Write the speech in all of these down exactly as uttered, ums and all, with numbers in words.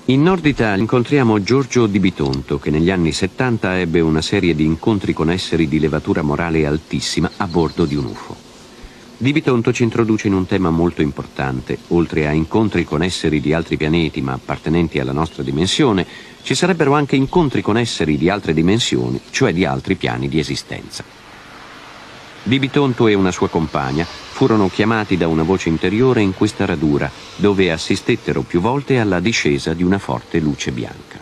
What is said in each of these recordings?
In Nord Italia incontriamo Giorgio Di Bitonto, che negli anni settanta ebbe una serie di incontri con esseri di levatura morale altissima a bordo di un U F O. Di Bitonto ci introduce in un tema molto importante. Oltre a incontri con esseri di altri pianeti ma appartenenti alla nostra dimensione, ci sarebbero anche incontri con esseri di altre dimensioni, cioè di altri piani di esistenza. Di Bitonto e una sua compagna furono chiamati da una voce interiore in questa radura, dove assistettero più volte alla discesa di una forte luce bianca.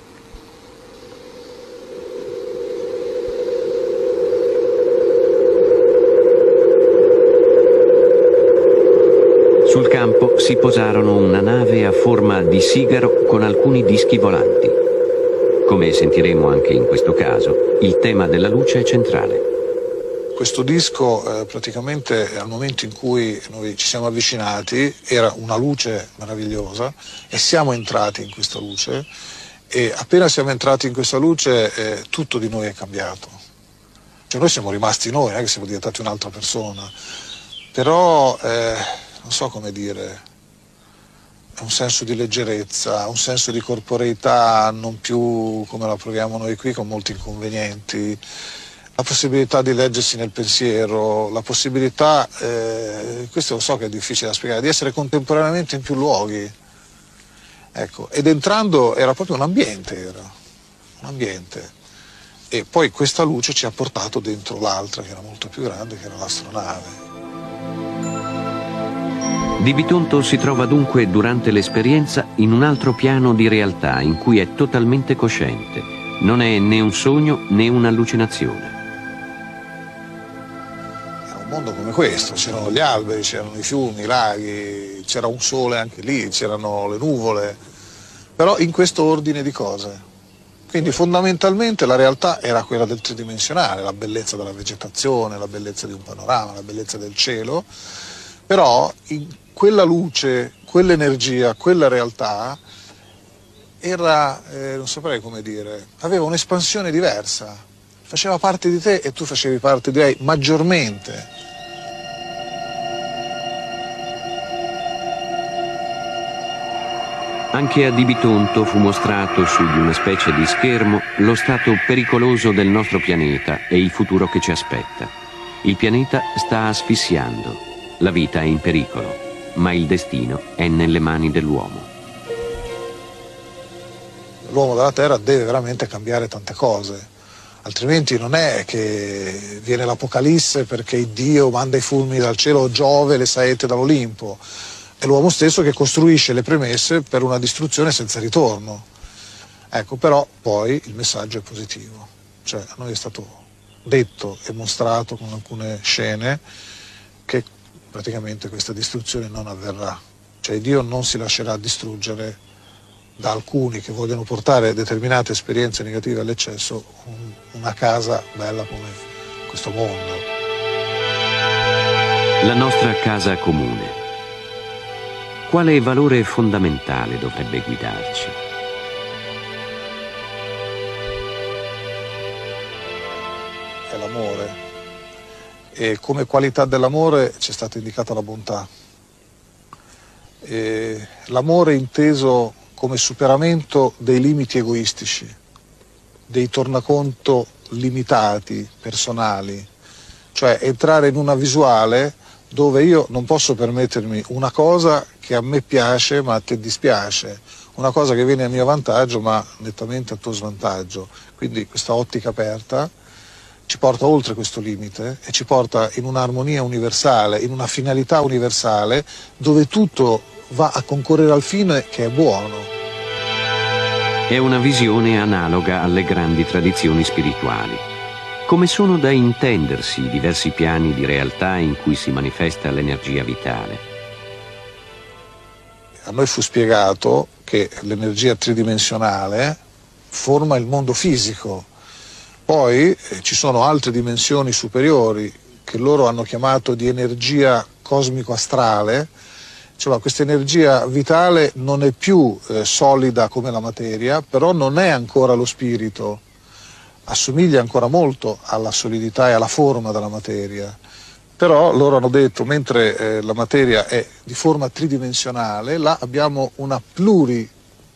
Sul campo si posarono una nave a forma di sigaro con alcuni dischi volanti. Come sentiremo anche in questo caso, il tema della luce è centrale. Questo disco eh, praticamente al momento in cui noi ci siamo avvicinati era una luce meravigliosa e siamo entrati in questa luce e appena siamo entrati in questa luce eh, tutto di noi è cambiato. Cioè noi siamo rimasti noi, non è che siamo diventati un'altra persona, però eh, non so come dire, è un senso di leggerezza, un senso di corporeità non più come la proviamo noi qui con molti inconvenienti. La possibilità di leggersi nel pensiero, la possibilità, eh, questo lo so che è difficile da spiegare, di essere contemporaneamente in più luoghi. Ecco, ed entrando era proprio un ambiente, era un ambiente. E poi questa luce ci ha portato dentro l'altra, che era molto più grande, che era l'astronave. Di Bitonto si trova dunque durante l'esperienza in un altro piano di realtà in cui è totalmente cosciente. Non è né un sogno né un'allucinazione. Un mondo come questo, c'erano gli alberi, c'erano i fiumi, i laghi, c'era un sole anche lì, c'erano le nuvole, però in questo ordine di cose. Quindi fondamentalmente la realtà era quella del tridimensionale, la bellezza della vegetazione, la bellezza di un panorama, la bellezza del cielo, però in quella luce, quell'energia, quella realtà era, eh, non saprei come dire, aveva un'espansione diversa. Faceva parte di te e tu facevi parte di lei maggiormente. Anche a Di Bitonto fu mostrato su di una specie di schermo lo stato pericoloso del nostro pianeta e il futuro che ci aspetta. Il pianeta sta asfissiando, la vita è in pericolo, ma il destino è nelle mani dell'uomo. L'uomo della Terra deve veramente cambiare tante cose. Altrimenti non è che viene l'Apocalisse perché Dio manda i fulmini dal cielo, Giove le saette dall'Olimpo. È l'uomo stesso che costruisce le premesse per una distruzione senza ritorno. Ecco, però poi il messaggio è positivo. Cioè a noi è stato detto e mostrato con alcune scene che praticamente questa distruzione non avverrà. Cioè Dio non si lascerà distruggere da alcuni che vogliono portare determinate esperienze negative all'eccesso un, una casa bella come questo mondo. La nostra casa comune. Quale valore fondamentale dovrebbe guidarci? È l'amore. E come qualità dell'amore c'è stata indicata la bontà. E l'amore inteso come superamento dei limiti egoistici, dei tornaconto limitati, personali, cioè entrare in una visuale dove io non posso permettermi una cosa che a me piace ma a te dispiace, una cosa che viene a mio vantaggio ma nettamente a tuo svantaggio. Quindi questa ottica aperta ci porta oltre questo limite e ci porta in un'armonia universale, in una finalità universale dove tutto va a concorrere al fine che è buono. È una visione analoga alle grandi tradizioni spirituali. Come sono da intendersi i diversi piani di realtà in cui si manifesta l'energia vitale? A noi fu spiegato che l'energia tridimensionale forma il mondo fisico, poi eh, ci sono altre dimensioni superiori che loro hanno chiamato di energia cosmico-astrale. Cioè, questa energia vitale non è più eh, solida come la materia, però non è ancora lo spirito, assomiglia ancora molto alla solidità e alla forma della materia. Però loro hanno detto, mentre eh, la materia è di forma tridimensionale, là abbiamo una pluri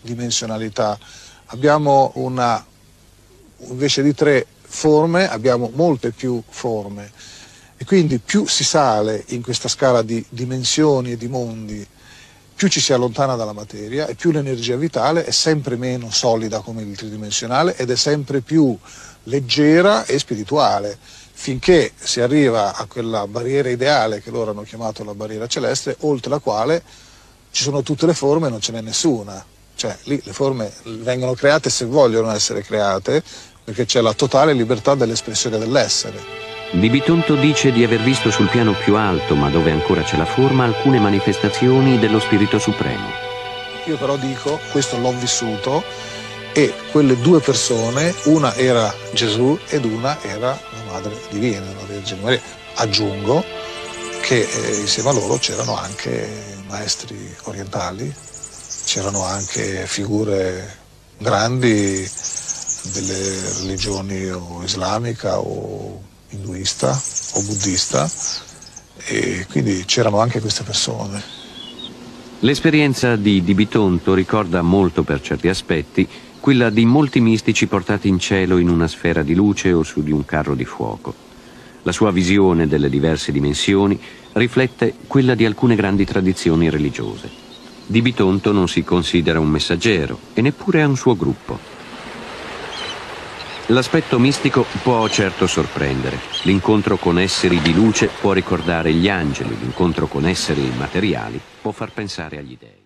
dimensionalità, abbiamo una, invece di tre forme, abbiamo molte più forme, e quindi più si sale in questa scala di dimensioni e di mondi, più ci si allontana dalla materia e più l'energia vitale è sempre meno solida come il tridimensionale ed è sempre più leggera e spirituale, finché si arriva a quella barriera ideale che loro hanno chiamato la barriera celeste, oltre la quale ci sono tutte le forme e non ce n'è nessuna. Cioè lì le forme vengono create se vogliono essere create, perché c'è la totale libertà dell'espressione dell'essere. Di Bitonto dice di aver visto sul piano più alto, ma dove ancora c'è la forma, alcune manifestazioni dello Spirito Supremo. Io però dico, questo l'ho vissuto, e quelle due persone, una era Gesù ed una era la Madre Divina, la Vergine Maria. Aggiungo che eh, insieme a loro c'erano anche maestri orientali, c'erano anche figure grandi delle religioni o islamica o induista o buddista, e quindi c'erano anche queste persone. L'esperienza di Di Bitonto ricorda molto per certi aspetti quella di molti mistici portati in cielo in una sfera di luce o su di un carro di fuoco. La sua visione delle diverse dimensioni riflette quella di alcune grandi tradizioni religiose. Di Bitonto non si considera un messaggero e neppure ha un suo gruppo. L'aspetto mistico può certo sorprendere. L'incontro con esseri di luce può ricordare gli angeli, l'incontro con esseri materiali può far pensare agli dei.